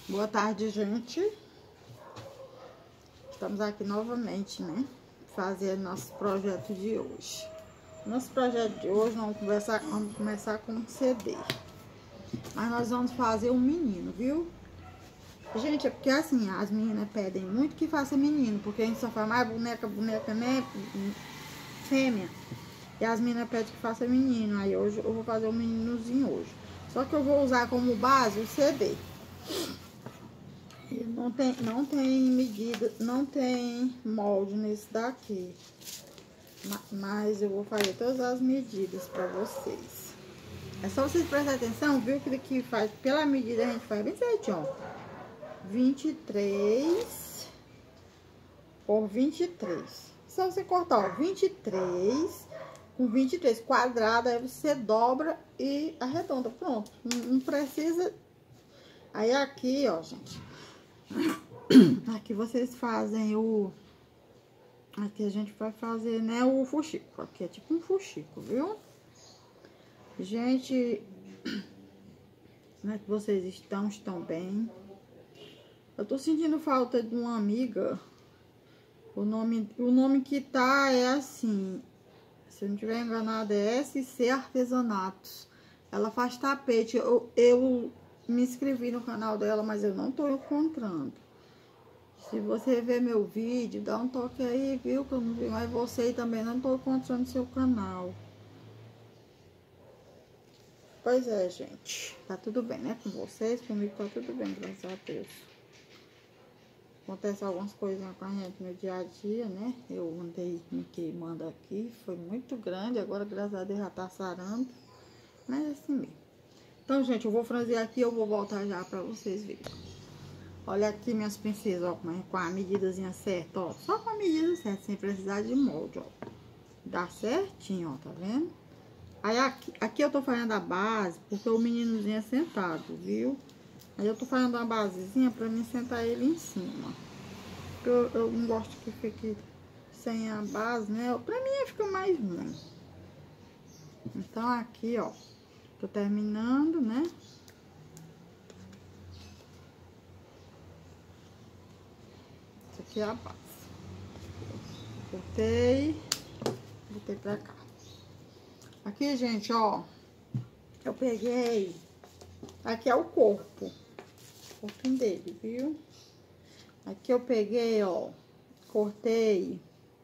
Boa tarde, gente. Estamos aqui novamente, né? Fazer nosso projeto de hoje. Nosso projeto de hoje, vamos começar com um CD. Mas nós vamos fazer um menino, viu? Gente, é porque assim, as meninas pedem muito que faça menino, porque a gente só faz mais boneca, né? Fêmea. E as meninas pedem que faça menino. Aí hoje eu vou fazer um meninozinho hoje. Só que eu vou usar como base o CD. Não tem medida, não tem molde nesse daqui. Mas eu vou fazer todas as medidas pra vocês. É só vocês prestarem atenção, viu? Que daqui faz, pela medida a gente faz bem certinho, ó. 23 por 23. Só você cortar, ó, 23 com 23 quadrado, aí você dobra e arredonda. Pronto. Não precisa. Aí aqui, ó, gente. Aqui vocês fazem o... Aqui a gente vai fazer, né, o fuxico. Aqui é tipo um fuxico, viu? Gente, como é que vocês estão? Estão bem? Eu tô sentindo falta de uma amiga. O nome que tá é assim, se eu não tiver enganado, é SC Artesanatos. Ela faz tapete. Eu me inscrevi no canal dela, mas eu não tô encontrando. Se você ver meu vídeo, dá um toque aí, viu? Que eu não vi mais você e também não tô encontrando seu canal. Pois é, gente. Tá tudo bem, né? Com vocês, comigo tá tudo bem, graças a Deus. Acontece algumas coisas com a gente no dia a dia, né? Eu andei me queimando aqui, foi muito grande, agora graças a Deus já tá sarando. Mas assim mesmo. Então, gente, eu vou franzir aqui e eu vou voltar já pra vocês verem. Olha aqui minhas princesas, ó, com a medidazinha certa, ó. Só com a medida certa, sem precisar de molde, ó. Dá certinho, ó, tá vendo? Aí aqui eu tô fazendo a base, porque o meninozinho é sentado, viu? Aí eu tô fazendo uma basezinha pra mim sentar ele em cima. Porque eu não gosto que fique sem a base, né? Pra mim fica mais ruim. Então aqui, ó, tô terminando, né? Essa aqui é a base. Cortei, botei pra cá. Aqui, gente, ó, eu peguei, aqui é o corpo dele, viu? Aqui eu peguei, ó, cortei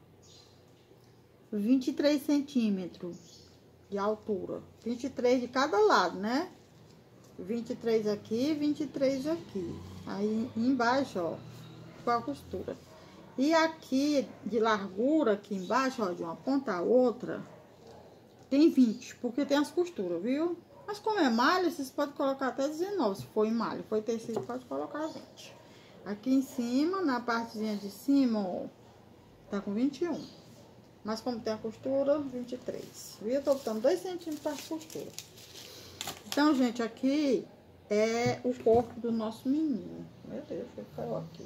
23 centímetros de altura, 23 de cada lado, né? 23 aqui, 23 aqui. Aí embaixo, ó, com a costura. E aqui de largura, aqui embaixo, ó, de uma ponta a outra, tem 20, porque tem as costuras, viu? Mas como é malha, vocês podem colocar até 19, se for em malha. Foi tecido, pode colocar 20. Aqui em cima, na partezinha de cima, ó, tá com 21. Mas como tem a costura, 23. Viu? Eu tô botando 2 centímetros para a costura. Então, gente, aqui é o corpo do nosso menino. Meu Deus, foi caiu aqui.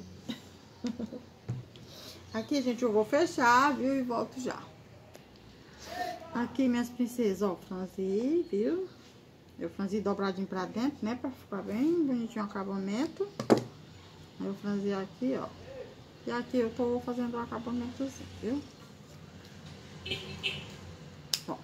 Aqui, gente, eu vou fechar, viu? E volto já. Aqui, minhas princesas, ó, franzi, viu? Eu franzi dobradinho pra dentro, né? Pra ficar bem bonitinho o acabamento. Aí eu franzi aqui, ó. E aqui eu tô fazendo o acabamento assim, viu? Ó.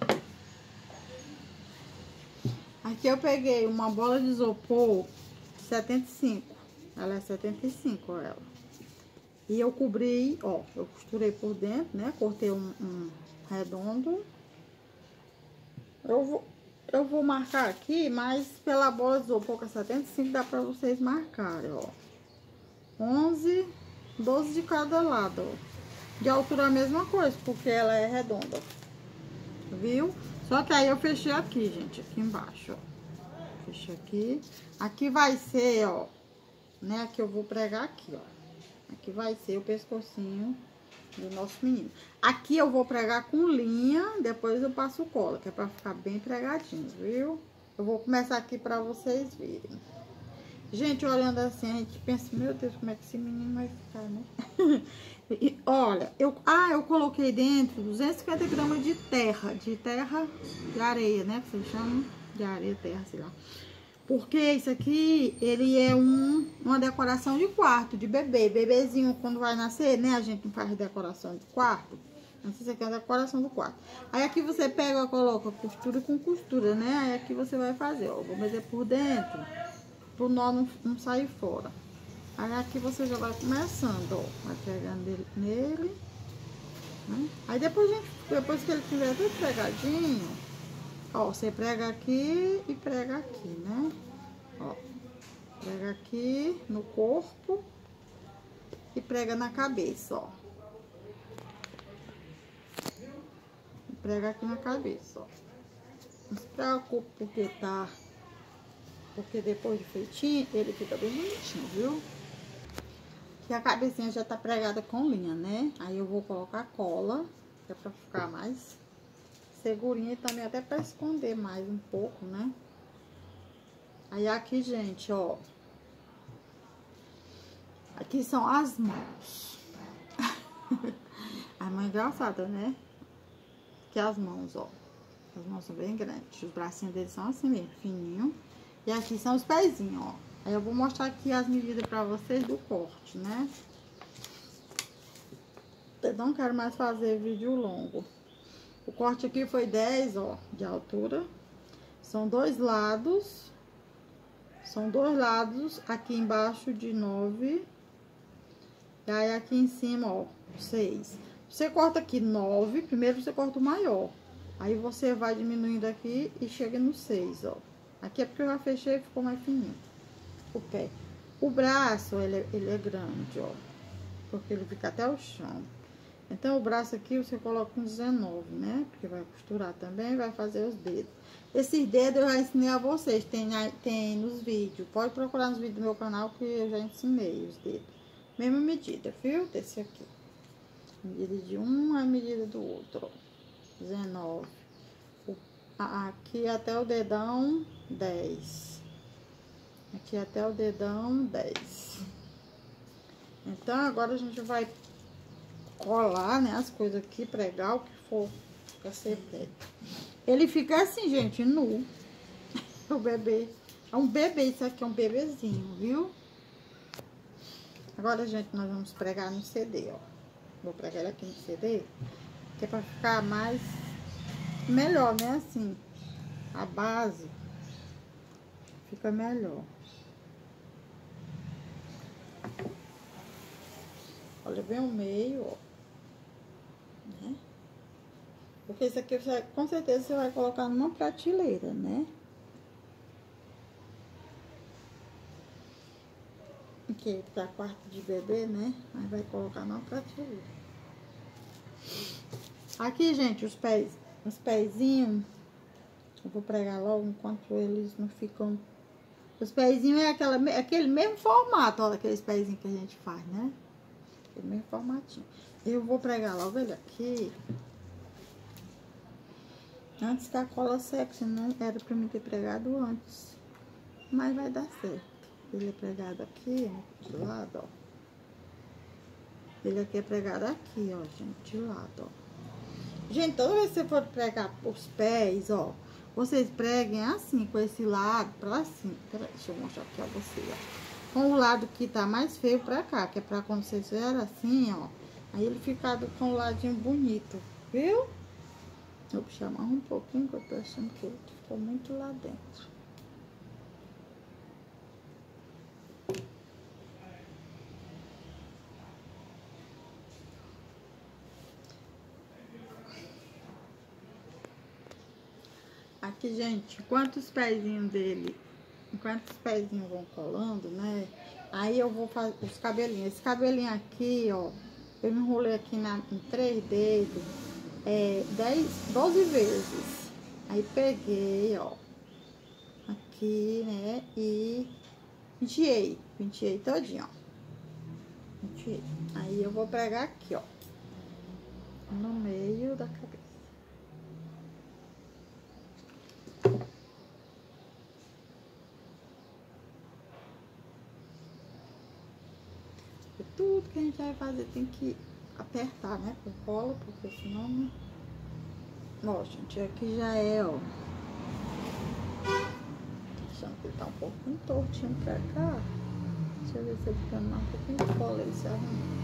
Aqui eu peguei uma bola de isopor 75. Ela é 75, ela. E eu cobri, ó, eu costurei por dentro, né? Cortei um redondo. Eu vou marcar aqui, mas pela bola de isopor que é 75, dá pra vocês marcarem, ó. 11, 12 de cada lado, ó. De altura a mesma coisa, porque ela é redonda, viu? Só que aí eu fechei aqui, gente, aqui embaixo, ó. Fechei aqui. Aqui vai ser, ó, né? Aqui eu vou pregar aqui, ó. Aqui vai ser o pescocinho do nosso menino. Aqui eu vou pregar com linha, depois eu passo cola, que é pra ficar bem pregadinho, viu? Eu vou começar aqui pra vocês verem. Gente, olhando assim, a gente pensa, meu Deus, como é que esse menino vai ficar, né? E, olha, eu coloquei dentro 250 gramas de terra, de areia, né? Que vocês chamam de areia, terra, sei lá. Porque isso aqui, ele é uma decoração de quarto, de bebê. Bebezinho, quando vai nascer, né? A gente não faz decoração de quarto. Mas isso aqui é a decoração do quarto. Aí aqui você pega, coloca costura com costura, né? Aí aqui você vai fazer, ó. Vou meter por dentro, pro nó não sair fora. Aí aqui você já vai começando, ó. Vai pegando nele, né? Aí depois que ele tiver tudo pregadinho, ó, você prega aqui e prega aqui, né? Ó, prega aqui no corpo e prega na cabeça, ó. E prega aqui na cabeça, ó. Não se preocupe porque depois de feitinho, ele fica bem bonitinho, viu? Que a cabecinha já tá pregada com linha, né? Aí eu vou colocar cola, que é pra ficar mais segurinha e também até pra esconder mais um pouco, né? Aí aqui, gente, ó. Aqui são as mãos. A mão é engraçada, né? Aqui as mãos, ó. As mãos são bem grandes. Os bracinhos deles são assim mesmo, fininho. E aqui são os pezinhos, ó. Aí eu vou mostrar aqui as medidas pra vocês do corte, né? Eu não quero mais fazer vídeo longo. O corte aqui foi 10, ó, de altura. São dois lados. São dois lados. Aqui embaixo de 9. E aí aqui em cima, ó, 6. Você corta aqui 9. Primeiro você corta o maior. Aí você vai diminuindo aqui e chega no 6, ó. Aqui é porque eu já fechei e ficou mais fininho. O pé. O braço, ele é grande, ó. Porque ele fica até o chão. Então, o braço aqui você coloca um 19, né? Porque vai costurar também, vai fazer os dedos. Esses dedos eu já ensinei a vocês, tem nos vídeos. Pode procurar nos vídeos do meu canal que eu já ensinei os dedos. Mesma medida, viu? Desse aqui. Medida de um, a medida do outro, ó. 19. Aqui até o dedão, 10. Aqui até o dedão, 10. Então, agora a gente vai colar, né, as coisas aqui, pregar o que for pra ser pé. Ele fica assim, gente, nu. O bebê. É um bebê, isso aqui é um bebezinho, viu? Agora, gente, nós vamos pregar no CD, ó. Vou pregar ele aqui no CD, que é pra ficar mais... melhor, né, assim. A base fica melhor. Olha bem o meio, ó. Né? Porque isso aqui, com certeza, você vai colocar numa prateleira, né? Aqui, pra quarto de bebê, né? Aí vai colocar numa prateleira. Aqui, gente, os pezinhos, eu vou pregar logo enquanto eles não ficam... Os pezinhos é aquele mesmo formato, ó, daqueles pezinhos que a gente faz, né? Aquele mesmo formatinho. Eu vou pregar logo ele aqui. Antes que a cola seque, senão era pra mim ter pregado antes. Mas vai dar certo. Ele é pregado aqui, ó, de lado, ó. Ele aqui é pregado aqui, ó, gente, de lado, ó. Gente, toda vez que você for pregar os pés, ó, vocês preguem assim, com esse lado pra cima. Peraí, deixa eu mostrar aqui a você, ó. Com o lado que tá mais feio pra cá, que é pra quando vocês fizerem assim, ó. Aí ele fica com o ladinho bonito, viu? Vou puxar mais um pouquinho, que eu tô achando que ele ficou muito lá dentro. Aqui, gente, enquanto os pezinhos vão colando, né? Aí eu vou fazer os cabelinhos. Esse cabelinho aqui, ó, eu enrolei aqui em 3 dedos, 12 vezes. Aí peguei, ó, aqui, né? E penteei todinho, ó. Penteei. Aí eu vou pregar aqui, ó, no meio da cabeça. Tudo que a gente vai fazer tem que apertar, né, com cola, porque senão não... Ó, gente, aqui já é, ó. Deixando Ele tá um pouquinho tortinho pra cá. Deixa eu ver se ele fica um pouquinho de cola aí, se arruma.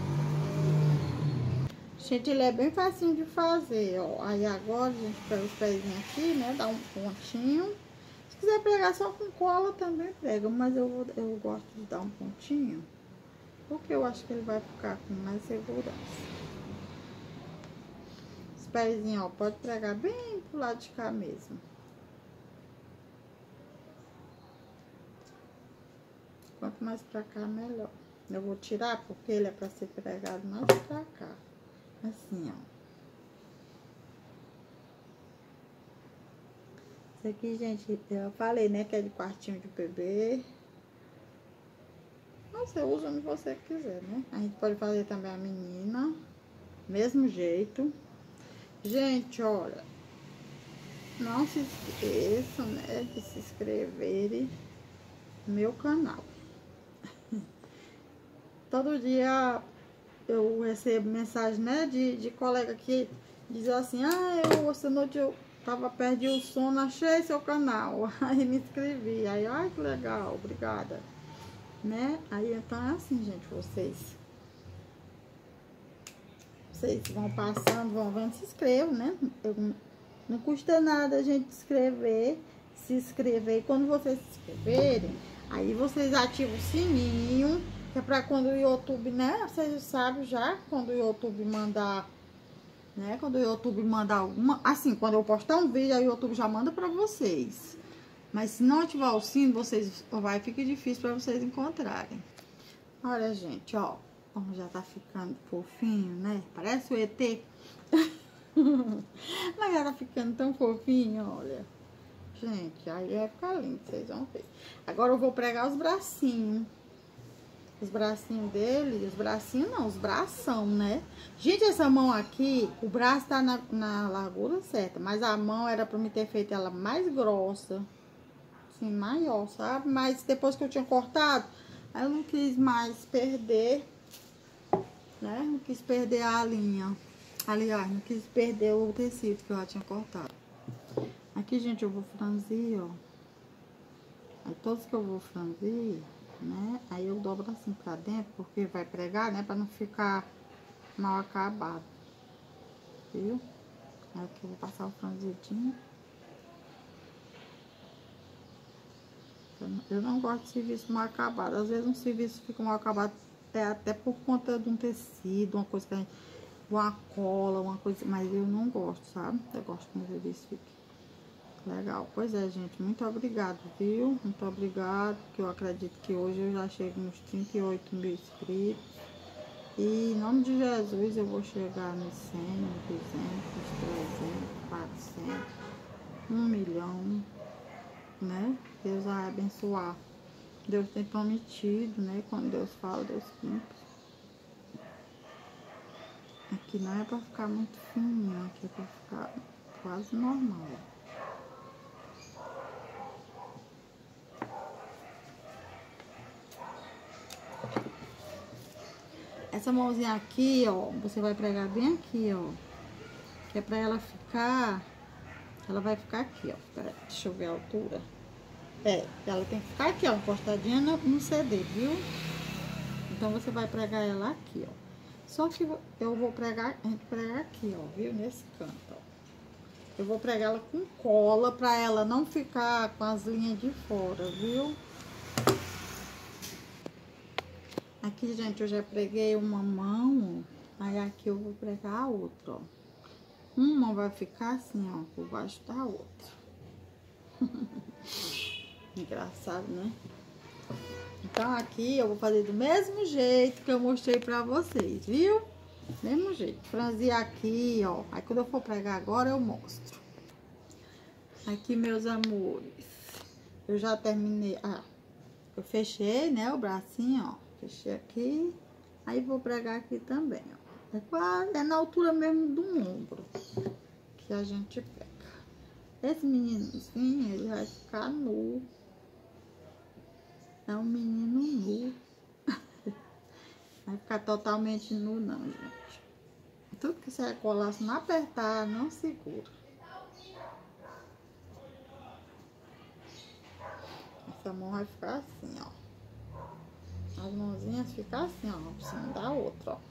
Gente, ele é bem facinho de fazer, ó. Aí agora a gente pega os pezinhos aqui, né? Dá um pontinho. Se quiser pregar só com cola também prega, mas eu gosto de dar um pontinho, porque eu acho que ele vai ficar com mais segurança. Os pezinhos, ó, pode pregar bem pro lado de cá mesmo. Quanto mais pra cá, melhor. Eu vou tirar porque ele é pra ser pregado mais pra cá. Assim, ó. Isso aqui, gente, eu falei, né, que é de quartinho de bebê. Você usa onde você quiser, né? A gente pode fazer também a menina. Mesmo jeito. Gente, olha. Não se esqueçam, né, de se inscreverem no meu canal. Todo dia eu recebo mensagem, né, de colega que diz assim: ah, essa noite eu perdi o sono, achei seu canal. Aí me inscrevi. Aí, ai, que legal, obrigada. Né? Aí, então é assim, gente, vocês vão passando, vão vendo, se inscrevam, né? Não custa nada a gente se inscrever. E quando vocês se inscreverem, aí vocês ativam o sininho, que é pra quando o YouTube, né? Vocês sabem já, quando o YouTube mandar, né? Quando o YouTube mandar alguma... Assim, quando eu postar um vídeo, aí o YouTube já manda pra vocês. Mas se não ativar o sino, fica difícil pra vocês encontrarem. Olha, gente, ó. Como já tá ficando fofinho, né? Parece o ET. Mas já tá ficando tão fofinho, olha. Gente, aí vai ficar lindo, vocês vão ver. Agora eu vou pregar os bracinhos. Os bracinhos dele, os bracinhos não, os bração, né? Gente, essa mão aqui, o braço tá na largura certa, mas a mão era pra me ter feito ela mais grossa. Assim, maior, sabe? Mas depois que eu tinha cortado, aí eu não quis mais perder, né? Não quis perder a linha. Aliás, não quis perder o tecido que eu já tinha cortado. Aqui, gente, eu vou franzir, ó. Aí todos que eu vou franzir, né? Aí eu dobro assim pra dentro, porque vai pregar, né? Pra não ficar mal acabado. Viu? Aí aqui eu vou passar o franzidinho. Eu não gosto de serviço mal acabado. Às vezes um serviço fica mal acabado até por conta de um tecido, uma coisa que a gente... Uma cola, uma coisa... Mas eu não gosto, sabe? Eu gosto que o serviço fique legal. Pois é, gente. Muito obrigado, viu? Muito obrigado. Porque eu acredito que hoje eu já chego nos 38 mil inscritos. E em nome de Jesus eu vou chegar nos 100, 200, 300, 400, 1 milhão, né? Deus vai abençoar. Deus tem prometido, né? Quando Deus fala, Deus cumpre. Aqui não é pra ficar muito fininho, aqui é pra ficar quase normal. Essa mãozinha aqui, ó, você vai pregar bem aqui, ó. Que é pra ela ficar... Ela vai ficar aqui, ó. Deixa eu ver a altura. Ela tem que ficar aqui, ó, encostadinha no CD, viu? Então, você vai pregar ela aqui, ó. Só que eu vou pregar, a gente prega aqui, ó, viu? Nesse canto, ó. Eu vou pregar ela com cola pra ela não ficar com as linhas de fora, viu? Aqui, gente, eu já preguei uma mão, ó. Aí aqui eu vou pregar a outra, ó. Uma vai ficar assim, ó, por baixo da outra. Engraçado, né? Então, aqui eu vou fazer do mesmo jeito que eu mostrei pra vocês, viu? Mesmo jeito. Franzir aqui, ó. Aí, quando eu for pregar agora, eu mostro. Aqui, meus amores. Eu já terminei. Eu fechei, né, o bracinho, ó. Fechei aqui. Aí, vou pregar aqui também, ó. É na altura mesmo do ombro que a gente pega. Esse meninozinho, ele vai ficar nu. É um menino nu. Vai ficar totalmente nu, não, gente. Tudo que você vai colar, se não apertar, não segura. essa mão vai ficar assim, ó. As mãozinhas ficam assim, ó, por cima da outra, ó.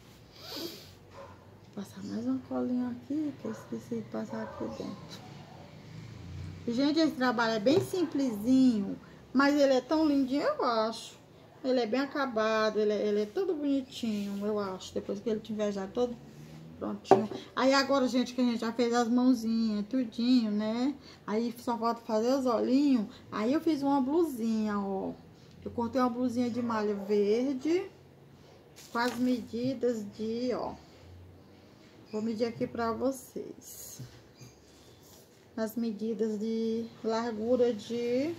Vou passar mais uma colinha aqui, que eu esqueci de passar aqui dentro. Gente, esse trabalho é bem simplesinho, mas ele é tão lindinho, eu acho. Ele é bem acabado, ele é todo bonitinho, eu acho. Depois que ele tiver já todo prontinho. Aí agora, gente, que a gente já fez as mãozinhas, tudinho, né? Aí só falta fazer os olhinhos. Aí eu fiz uma blusinha, ó. Eu cortei uma blusinha de malha verde com as medidas de, ó. Vou medir aqui pra vocês. As medidas de largura de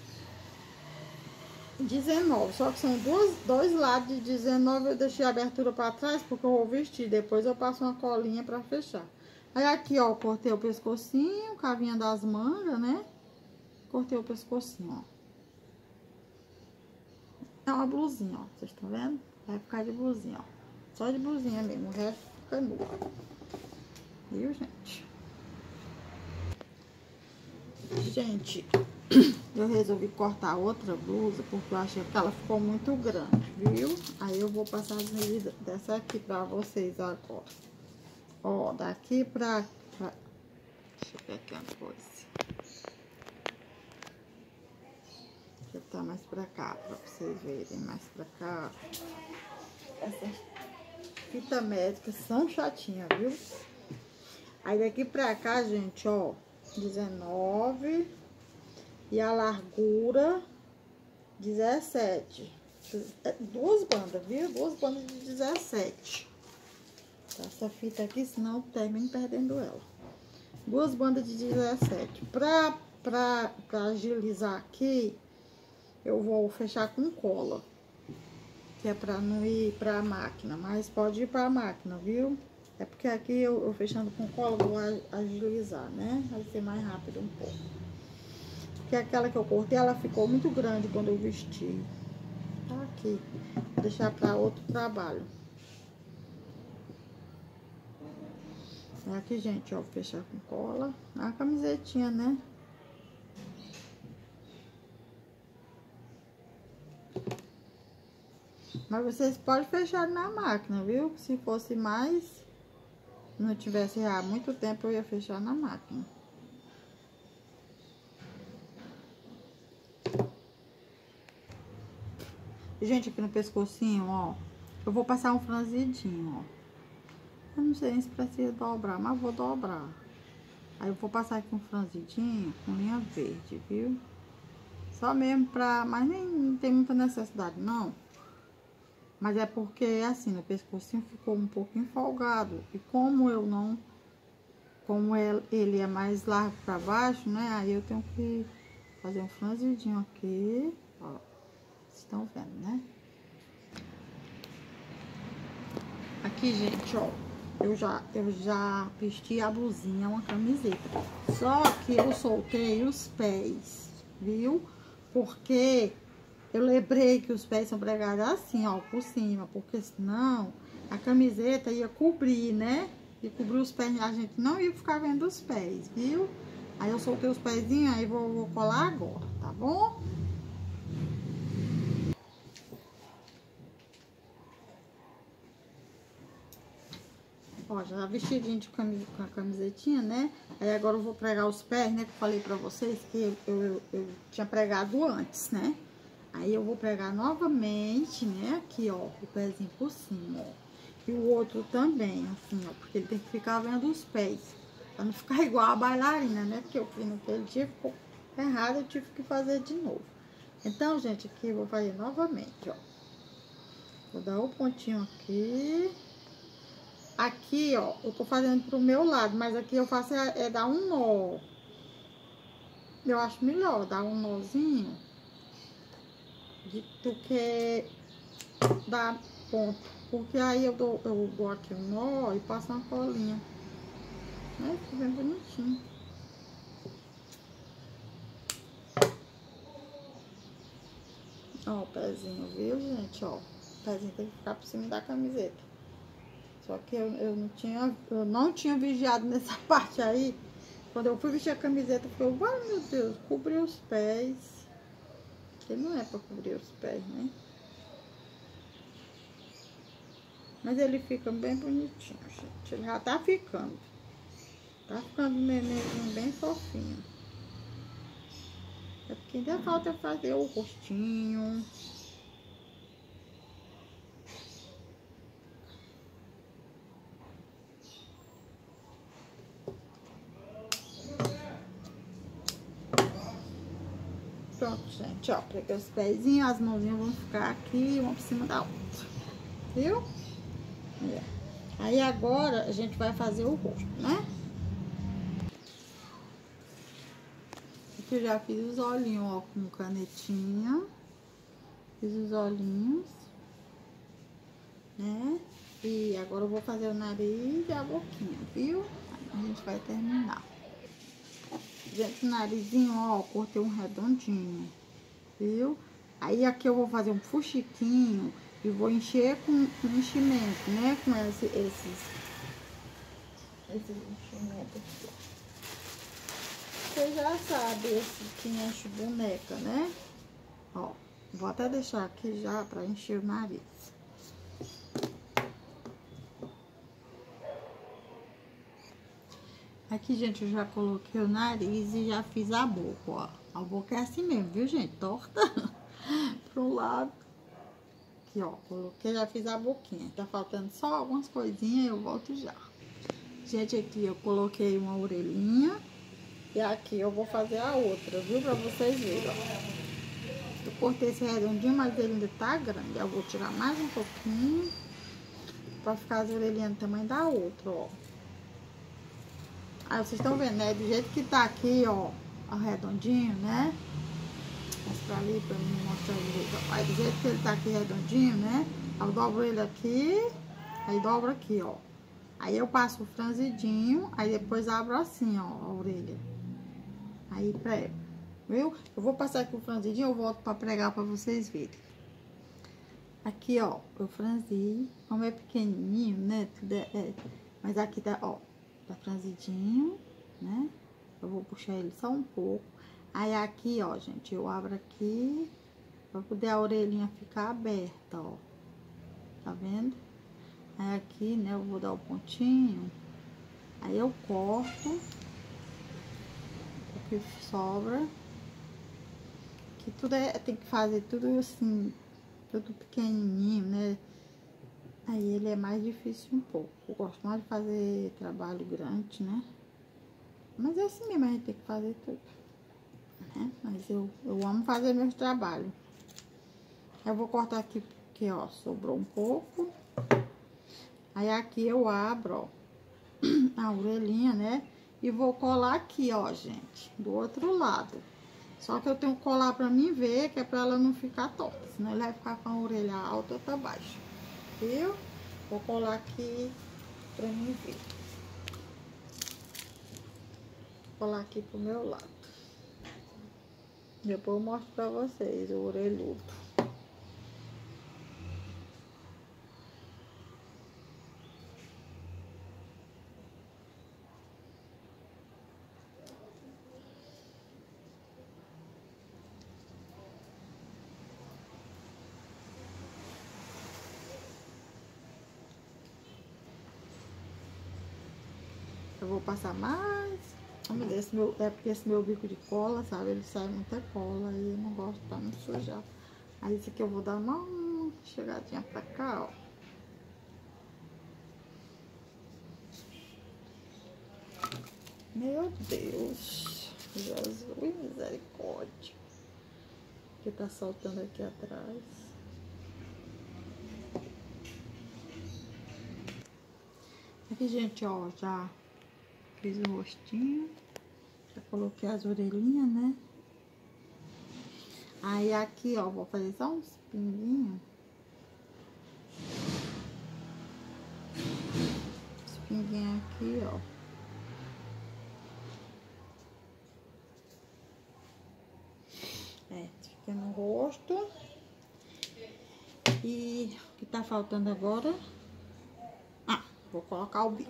19. Só que são dois lados de 19. Eu deixei a abertura pra trás porque eu vou vestir. Depois eu passo uma colinha pra fechar. Aí aqui, ó, cortei o pescocinho, cavinha das mangas, né? Cortei o pescocinho, ó. É uma blusinha, ó. Vocês estão vendo? Vai ficar de blusinha, ó. Só de blusinha mesmo. O resto fica nu. Viu, gente? Gente, eu resolvi cortar outra blusa porque eu achei que ela ficou muito grande, viu? Aí eu vou passar as medidas dessa aqui pra vocês agora. Ó, daqui pra... Deixa eu ver aqui uma coisa. Deixa eu botar mais pra cá, pra vocês verem mais pra cá. Essas fitas médicas são chatinhas, viu? Aí daqui pra cá, gente, ó, 19 e a largura 17. Duas bandas, viu? Duas bandas de 17. Essa fita aqui, senão eu termino perdendo ela. Duas bandas de 17. Pra agilizar aqui, eu vou fechar com cola. Que é pra não ir pra máquina, mas pode ir pra máquina, viu? É porque aqui eu fechando com cola vou agilizar, né? Vai ser mais rápido um pouco. Porque aquela que eu cortei, ela ficou muito grande quando eu vesti. Tá aqui. Vou deixar pra outro trabalho. Aqui, gente, ó, vou fechar com cola. A camisetinha, né? Mas vocês podem fechar na máquina, viu? Se fosse mais... Não tivesse há muito tempo, eu ia fechar na máquina. Gente, aqui no pescocinho, ó, eu vou passar um franzidinho, ó. Eu não sei nem se precisa dobrar, mas vou dobrar. Aí eu vou passar aqui um franzidinho com linha verde, viu? Só mesmo pra... Mas nem não tem muita necessidade, não. Mas é porque, assim, no pescocinho ficou um pouquinho folgado. E como eu não... Como ele é mais largo pra baixo, né? Aí eu tenho que fazer um franzidinho aqui. Ó. Vocês estão vendo, né? Aqui, gente, ó. Eu já vesti a blusinha, uma camiseta. Só que eu soltei os pés, viu? Porque... Eu lembrei que os pés são pregados assim, ó, por cima, porque senão a camiseta ia cobrir, né? Ia cobrir os pés, a gente não ia ficar vendo os pés, viu? Aí eu soltei os pezinhos, aí vou colar agora, tá bom? Ó, já vestidinho de camisa, com a camisetinha, né? Aí agora eu vou pregar os pés, né? Que eu falei pra vocês que eu tinha pregado antes, né? Aí eu vou pregar novamente, né? Aqui, ó, o pezinho por cima, ó. E o outro também, assim, ó. Porque ele tem que ficar vendo os pés. Pra não ficar igual a bailarina, né? Porque eu fui naquele dia, ficou errado, eu tive que fazer de novo. Então, gente, aqui eu vou fazer novamente, ó. Vou dar o pontinho aqui. Aqui, ó, eu tô fazendo pro meu lado, mas aqui eu faço é dar um nó. Eu acho melhor dar um nozinho do que dar ponto. Porque aí eu dou aqui um nó e passo uma colinha. Aí fica bem bonitinho. Ó o pezinho, viu, gente? Ó, o pezinho tem que ficar por cima da camiseta. Só que eu não tinha vigiado nessa parte aí. Quando eu fui vestir a camiseta, eu falei, ai meu Deus, cobri os pés. Que não é pra cobrir os pés, né? Mas ele fica bem bonitinho, gente. Ele já tá ficando. Tá ficando um nenenzinho bem fofinho. É porque ainda falta fazer o rostinho. Pronto, gente, ó. Peguei os pezinhos, as mãozinhas vão ficar aqui, uma por cima da outra. Viu? É. Aí agora a gente vai fazer o rosto, né? Aqui eu já fiz os olhinhos, ó, com canetinha. Fiz os olhinhos, né? E agora eu vou fazer o nariz e a boquinha, viu? Aí a gente vai terminar. Gente, o narizinho, ó, cortei um redondinho, viu? Aí aqui eu vou fazer um fuxiquinho e vou encher com enchimento, né? Com esses enchimentos aqui. Você já sabe esse que enche boneca, né? Ó, vou até deixar aqui já pra encher o nariz. Aqui, gente, eu já coloquei o nariz e já fiz a boca, ó. A boca é assim mesmo, viu, gente? Torta pro lado. Aqui, ó, coloquei, já fiz a boquinha. Tá faltando só algumas coisinhas, eu volto já. Gente, aqui eu coloquei uma orelhinha. E aqui eu vou fazer a outra, viu? Pra vocês verem, ó. Eu cortei esse redondinho, mas ele ainda tá grande. Eu vou tirar mais um pouquinho. Pra ficar as orelhinhas do tamanho da outra, ó. Aí vocês estão vendo, né? Do jeito que tá aqui, ó, redondinho, né? Mostra ali pra mim mostrar direito. Aí do jeito que ele tá aqui redondinho, né? Eu dobro ele aqui, aí dobro aqui, ó. Aí eu passo o franzidinho, aí depois abro assim, ó, a orelha. Aí prego, viu? Eu vou passar aqui o franzidinho, eu volto pra pregar pra vocês verem. Aqui, ó, eu franzi, como é pequenininho, né? Tudo mas aqui tá, ó. Tá franzidinho, né? Eu vou puxar ele só um pouco. Aí aqui, ó, gente, eu abro aqui pra poder a orelhinha ficar aberta, ó. Tá vendo? Aí aqui, né, eu vou dar o pontinho. Aí eu corto o que sobra. Que tudo tem que fazer tudo assim, tudo pequenininho, né? Aí ele é mais difícil um pouco. Eu gosto mais de fazer trabalho grande, né? Mas é assim mesmo, a gente tem que fazer tudo, né? Mas eu amo fazer meus trabalhos. Eu vou cortar aqui porque, ó, sobrou um pouco. Aí aqui eu abro, ó, a orelhinha, né? E vou colar aqui, ó, gente, do outro lado. Só que eu tenho que colar pra mim ver, que é pra ela não ficar torta. Senão ele vai ficar com a orelha alta ou pra baixo. Viu? Vou colar aqui pra mim ver. Vou colar aqui pro meu lado. Depois eu mostro pra vocês o orelhudo. Eu vou passar mais. É porque esse meu bico de cola, sabe? Ele sai muita cola e eu não gosto pra não sujar. Aí esse aqui eu vou dar uma chegadinha pra cá, ó. Meu Deus. Jesus, misericórdia. Que tá soltando aqui atrás. Aqui, gente, ó, já fiz o rostinho. Já coloquei as orelhinhas, né? Aí aqui, ó, vou fazer só uns pinguinhos. Os pinguinhos aqui, ó. Fica no rosto. E o que tá faltando agora? Ah, vou colocar o bico.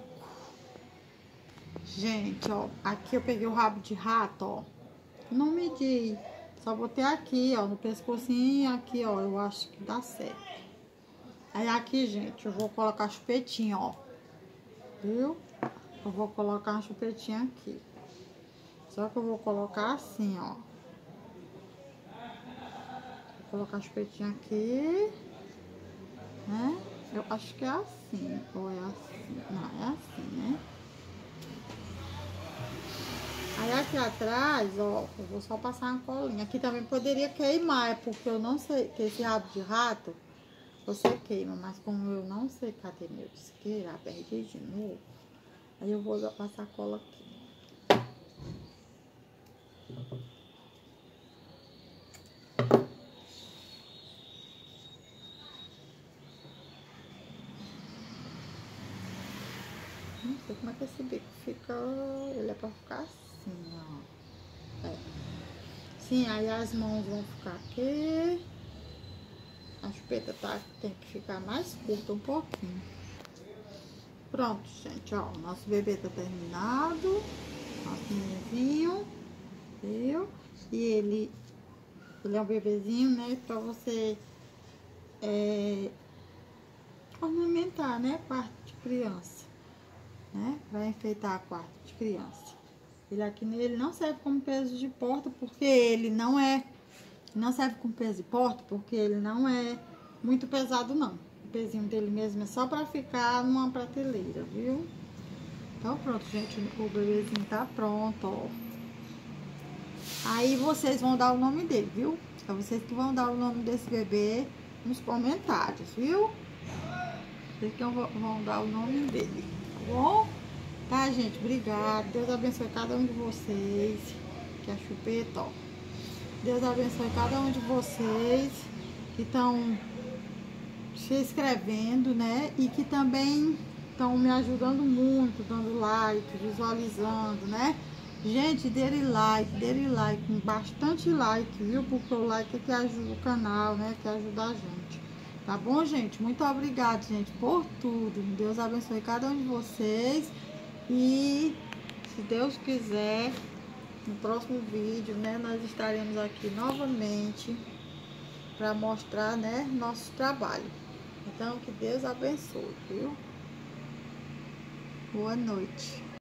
Gente, ó, aqui eu peguei o rabo de rato, ó. Não medi Só botei aqui, ó, no pescocinho, aqui, ó, eu acho que dá certo. Aí aqui, gente, eu vou colocar chupetinho, ó. Viu? Eu vou colocar uma chupetinha aqui. Só que eu vou colocar assim, ó. Vou colocar a chupetinha aqui, né? Eu acho que é assim, ou é assim? Não, é assim, né? Aí aqui atrás, ó, eu vou só passar uma colinha. Aqui também poderia queimar, é porque eu não sei, que esse rabo de rato, você queima. Mas como eu não sei, cadê meu isqueiro? Perdi de novo. Aí eu vou passar cola aqui. Não sei como é que esse bico fica. Ele é pra ficar assim, ó. É. Sim, aí as mãos vão ficar aqui. A chupeta tem que ficar mais curta um pouquinho. Pronto, gente, ó. Nosso bebê tá terminado. Nosso nenenzinho. Viu? E ele é um bebezinho, né? Pra você ornamentar, né? Quarto de criança. Né? Vai enfeitar quarto de criança. Ele aqui nele não serve como peso de porta, porque ele não serve como peso de porta, porque ele não é muito pesado, não. O pezinho dele mesmo é só pra ficar numa prateleira, viu? Então pronto, gente, o bebezinho tá pronto, ó. Aí vocês vão dar o nome dele, viu? É vocês que vão dar o nome desse bebê nos comentários, viu? Vocês que vão dar o nome dele, tá bom? Tá, gente? Obrigada. Deus abençoe cada um de vocês. Que é a chupeta, ó. Deus abençoe cada um de vocês que estão se inscrevendo, né? E que também estão me ajudando muito, dando like, visualizando, né? Gente, dê like, bastante like, viu? Porque o like é que ajuda o canal, né? Que ajuda a gente. Tá bom, gente? Muito obrigada, gente, por tudo. Deus abençoe cada um de vocês. E se Deus quiser, no próximo vídeo, né, nós estaremos aqui novamente para mostrar, né, nosso trabalho. Então, que Deus abençoe, viu? Boa noite.